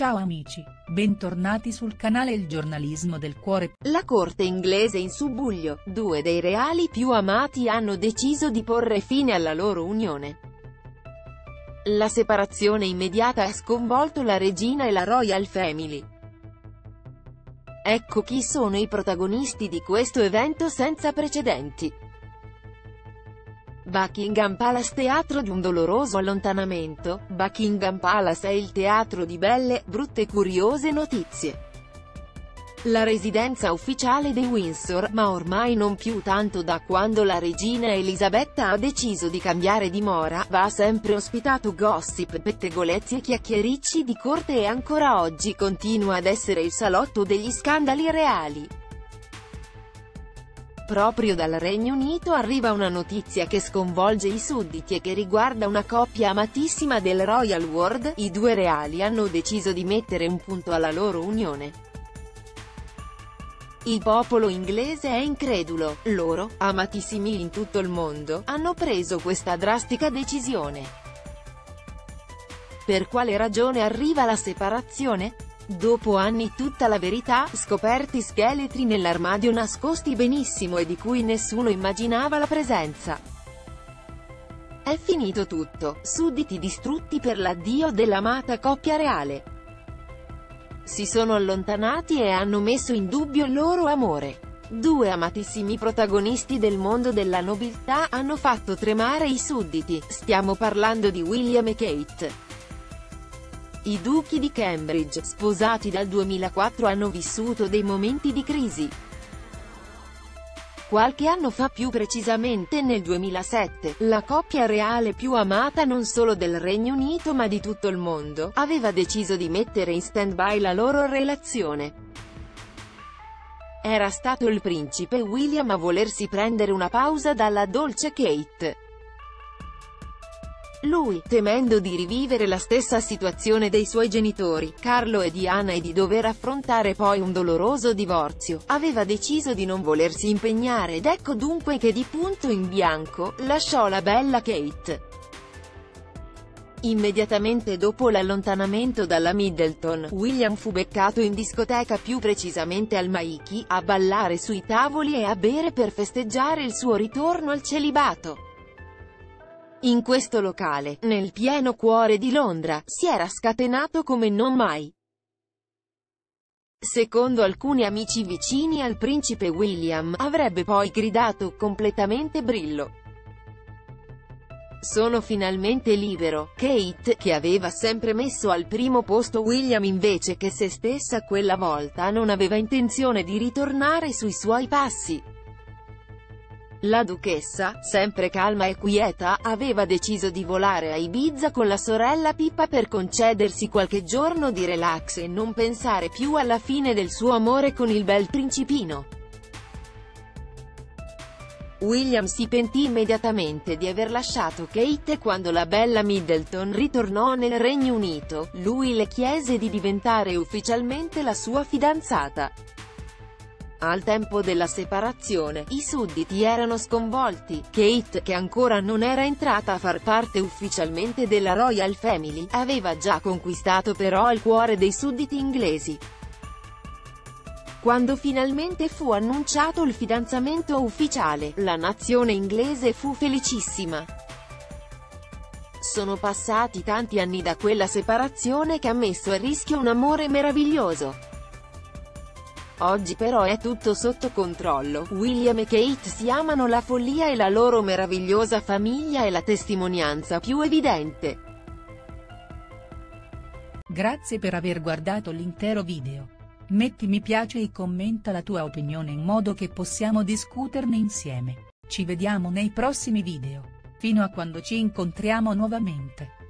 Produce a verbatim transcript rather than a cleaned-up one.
Ciao amici, bentornati sul canale Il Giornalismo del Cuore. La corte inglese in subbuglio, due dei reali più amati hanno deciso di porre fine alla loro unione. La separazione immediata ha sconvolto la regina e la Royal Family. Ecco chi sono i protagonisti di questo evento senza precedenti. Buckingham Palace, teatro di un doloroso allontanamento. Buckingham Palace è il teatro di belle, brutte e curiose notizie. La residenza ufficiale dei Windsor, ma ormai non più tanto da quando la regina Elisabetta ha deciso di cambiare dimora, va sempre ospitato gossip, pettegolezzi e chiacchiericci di corte e ancora oggi continua ad essere il salotto degli scandali reali. Proprio dal Regno Unito arriva una notizia che sconvolge i sudditi e che riguarda una coppia amatissima del Royal World. I due reali hanno deciso di mettere un punto alla loro unione. Il popolo inglese è incredulo, loro, amatissimi in tutto il mondo, hanno preso questa drastica decisione. Per quale ragione arriva la separazione? Dopo anni tutta la verità, scoperti scheletri nell'armadio nascosti benissimo e di cui nessuno immaginava la presenza. È finito tutto, sudditi distrutti per l'addio dell'amata coppia reale. Si sono allontanati e hanno messo in dubbio il loro amore. Due amatissimi protagonisti del mondo della nobiltà hanno fatto tremare i sudditi, stiamo parlando di William e Kate. I duchi di Cambridge, sposati dal duemilaquattro, hanno vissuto dei momenti di crisi. Qualche anno fa, più precisamente nel duemilasette, la coppia reale più amata non solo del Regno Unito ma di tutto il mondo, aveva deciso di mettere in stand-by la loro relazione. Era stato il principe William a volersi prendere una pausa dalla dolce Kate. Lui, temendo di rivivere la stessa situazione dei suoi genitori, Carlo e Diana, e di dover affrontare poi un doloroso divorzio, aveva deciso di non volersi impegnare ed ecco dunque che di punto in bianco, lasciò la bella Kate. Immediatamente dopo l'allontanamento dalla Middleton, William fu beccato in discoteca, più precisamente al Maiki, a ballare sui tavoli e a bere per festeggiare il suo ritorno al celibato. In questo locale, nel pieno cuore di Londra, si era scatenato come non mai. Secondo alcuni amici vicini al principe William, avrebbe poi gridato completamente brillo: "Sono finalmente libero". Kate, che aveva sempre messo al primo posto William invece che se stessa, quella volta non aveva intenzione di ritornare sui suoi passi. La duchessa, sempre calma e quieta, aveva deciso di volare a Ibiza con la sorella Pippa per concedersi qualche giorno di relax e non pensare più alla fine del suo amore con il bel principino. William si pentì immediatamente di aver lasciato Kate e quando la bella Middleton ritornò nel Regno Unito, lui le chiese di diventare ufficialmente la sua fidanzata. Al tempo della separazione, i sudditi erano sconvolti. Kate, che ancora non era entrata a far parte ufficialmente della Royal Family, aveva già conquistato però il cuore dei sudditi inglesi. Quando finalmente fu annunciato il fidanzamento ufficiale, la nazione inglese fu felicissima. Sono passati tanti anni da quella separazione che ha messo a rischio un amore meraviglioso. Oggi però è tutto sotto controllo. William e Kate si amano, la follia e la loro meravigliosa famiglia è la testimonianza più evidente. Grazie per aver guardato l'intero video. Metti mi piace e commenta la tua opinione in modo che possiamo discuterne insieme. Ci vediamo nei prossimi video. Fino a quando ci incontriamo nuovamente.